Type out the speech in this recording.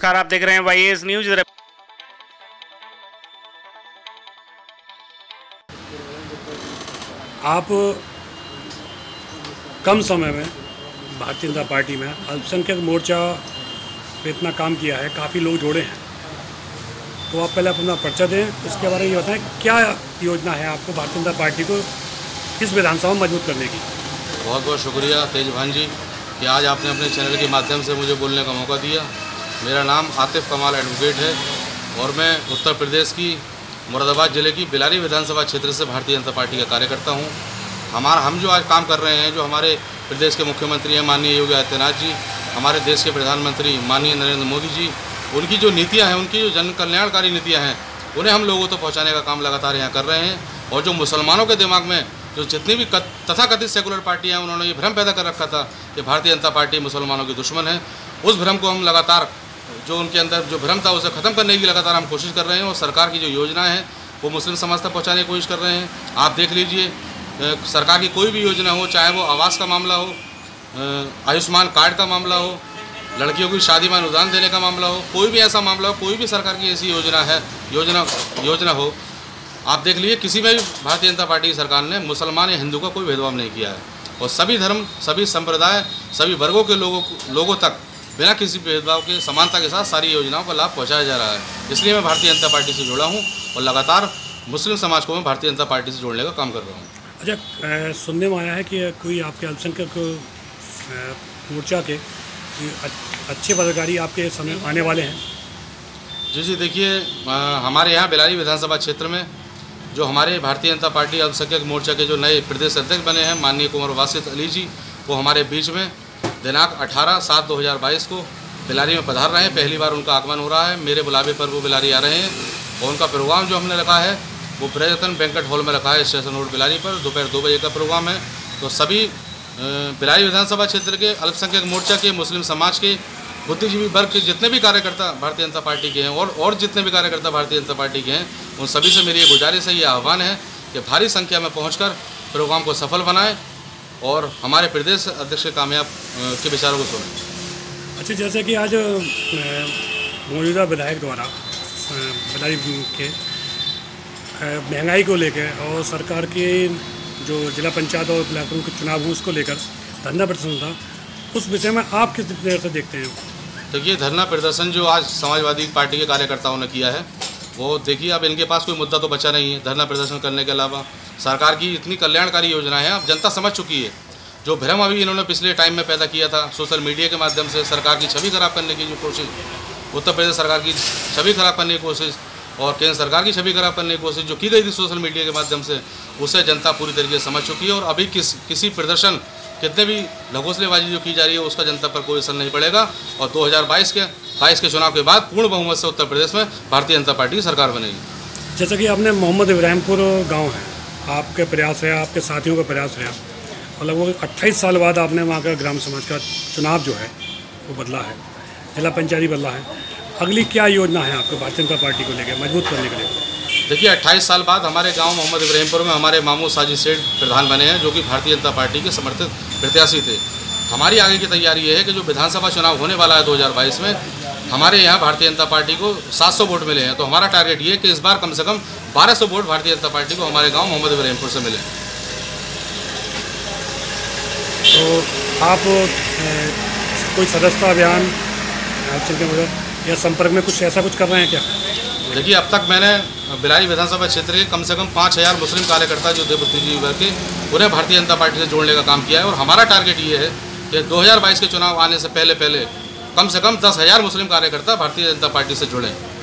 नमस्कार, आप देख रहे हैं YAS न्यूज। आप कम समय में भारतीय जनता पार्टी में अल्पसंख्यक मोर्चा पे इतना काम किया है, काफ़ी लोग जोड़े हैं, तो आप पहले अपना पर्चा दें, उसके बारे में ये बताएं क्या योजना है आपको भारतीय जनता पार्टी को इस विधानसभा में मजबूत करने की। बहुत बहुत शुक्रिया तेज भान जी कि आज आपने अपने चैनल के माध्यम से मुझे बोलने का मौका दिया। मेरा नाम आतिफ कमाल एडवोकेट है और मैं उत्तर प्रदेश की मुरादाबाद ज़िले की बिलारी विधानसभा क्षेत्र से भारतीय जनता पार्टी का कार्यकर्ता हूँ। हम जो आज काम कर रहे हैं, जो हमारे प्रदेश के मुख्यमंत्री हैं माननीय योगी आदित्यनाथ जी, हमारे देश के प्रधानमंत्री माननीय नरेंद्र मोदी जी, उनकी जो नीतियाँ हैं, उनकी जो जन कल्याणकारी नीतियाँ हैं, उन्हें हम लोगों तक पहुँचाने का काम लगातार यहाँ कर रहे हैं। और जो मुसलमानों के दिमाग में जो जितनी भी तथाकथित सेकुलर पार्टियाँ हैं, उन्होंने ये भ्रम पैदा कर रखा था कि भारतीय जनता पार्टी मुसलमानों की दुश्मन है, उस भ्रम को हम लगातार, जो उनके अंदर जो भ्रम था उसे ख़त्म करने की लगातार हम कोशिश कर रहे हैं। और सरकार की जो योजना है वो मुस्लिम समाज तक पहुँचाने की कोशिश कर रहे हैं। आप देख लीजिए, सरकार की कोई भी योजना हो, चाहे वो आवास का मामला हो, आयुष्मान कार्ड का मामला हो, लड़कियों की शादी में अनुदान देने का मामला हो, कोई भी ऐसा मामला हो, कोई भी सरकार की ऐसी योजना हो, आप देख लीजिए, किसी में भी भारतीय जनता पार्टी की सरकार ने मुसलमान या हिंदू का कोई भेदभाव नहीं किया है। और सभी धर्म, सभी संप्रदाय, सभी वर्गों के लोगों तक बिना किसी भेदभाव के समानता के साथ सारी योजनाओं का लाभ पहुंचाया जा रहा है। इसलिए मैं भारतीय जनता पार्टी से जुड़ा हूं और लगातार मुस्लिम समाज को मैं भारतीय जनता पार्टी से जोड़ने का काम कर रहा हूं। अच्छा, सुनने में आया है कि कोई आपके अल्पसंख्यक मोर्चा के अच्छे पदाधिकारी आपके समय आने वाले हैं। जी देखिए, हमारे यहाँ बिलारी विधानसभा क्षेत्र में जो हमारे भारतीय जनता पार्टी अल्पसंख्यक मोर्चा के जो नए प्रदेश अध्यक्ष बने हैं माननीय कुंवर वासित अली जी, वो हमारे बीच में दिनांक 18/7/2022 को बिलारी में पधार रहे हैं। पहली बार उनका आगमन हो रहा है, मेरे बुलावे पर वो बिलारी आ रहे हैं। और उनका प्रोग्राम जो हमने रखा है वो ब्रजरत्न बैंक्वेट हॉल में रखा है, स्टेशन रोड बिलारी पर। दोपहर 2 बजे का प्रोग्राम है। तो सभी बिलारी विधानसभा क्षेत्र के अल्पसंख्यक मोर्चा के, मुस्लिम समाज के, बुद्धिजीवी वर्ग के जितने भी कार्यकर्ता भारतीय जनता पार्टी के हैं और जितने भी कार्यकर्ता भारतीय जनता पार्टी के हैं, उन सभी से मेरी ये गुजारिश है, ये आह्वान है कि भारी संख्या में पहुंचकर प्रोग्राम को सफल बनाएं और हमारे प्रदेश अध्यक्ष के कामयाब के विचारों को सुनें। अच्छा, जैसे कि आज मौजूदा विधायक द्वारा बिलारी के महंगाई को लेकर और सरकार के जो जिला पंचायत और ब्लॉक के चुनाव हुए उसको लेकर धरना प्रदर्शन था, उस विषय में आप किस तरह से देखते हैं? देखिए, धरना प्रदर्शन जो आज समाजवादी पार्टी के कार्यकर्ताओं ने किया है, वो देखिए, अब इनके पास कोई मुद्दा तो बचा नहीं है धरना प्रदर्शन करने के अलावा। सरकार की इतनी कल्याणकारी योजना है, अब जनता समझ चुकी है। जो भ्रम अभी इन्होंने पिछले टाइम में पैदा किया था सोशल मीडिया के माध्यम से, सरकार की छवि खराब करने की जो कोशिश, उत्तर प्रदेश सरकार की छवि खराब करने की कोशिश और केंद्र सरकार की छवि खराब करने की कोशिश जो की गई थी सोशल मीडिया के माध्यम से, उसे जनता पूरी तरीके से समझ चुकी है। और अभी किसी प्रदर्शन, कितने भी लगोसलेबाजी जो की जा रही है, उसका जनता पर कोई असर नहीं पड़ेगा। और 2022 के चुनाव के बाद पूर्ण बहुमत से उत्तर प्रदेश में भारतीय जनता पार्टी की सरकार बनेगी। जैसा कि आपने मोहम्मद इब्राहिमपुर गांव है, आपके प्रयास है, आपके साथियों का प्रयास रहा और लगभग 28 साल बाद आपने वहाँ का ग्राम समाज का चुनाव जो है वो बदला है, जिला पंचायती बदला है। अगली क्या योजना है आपको भारतीय जनता पार्टी को लेकर मजबूत करने के लिए? देखिए, 28 साल बाद हमारे गांव मोहम्मद इब्राहिमपुर में हमारे मामू साजिद सेठ प्रधान बने हैं, जो कि भारतीय जनता पार्टी के समर्थित प्रत्याशी थे। हमारी आगे की तैयारी ये है कि जो विधानसभा चुनाव होने वाला है 2022 में, हमारे यहाँ भारतीय जनता पार्टी को 700 वोट मिले हैं। तो हमारा टारगेट ये है कि इस बार कम से कम 1200 वोट भारतीय जनता पार्टी को हमारे गाँव मोहम्मद इब्राहिमपुर से मिले। तो आप कोई सदस्यता अभियान या संपर्क में कुछ ऐसा कुछ कर रहे हैं क्या? देखिए, अब तक मैंने बिलारी विधानसभा क्षेत्र के कम से कम 5000 मुस्लिम कार्यकर्ता जो थे बुद्धिजीवी वर्ग के, उन्हें भारतीय जनता पार्टी से जोड़ने का काम किया है। और हमारा टारगेट ये है कि 2022 के चुनाव आने से पहले कम से कम 10,000 मुस्लिम कार्यकर्ता भारतीय जनता पार्टी से जुड़ें।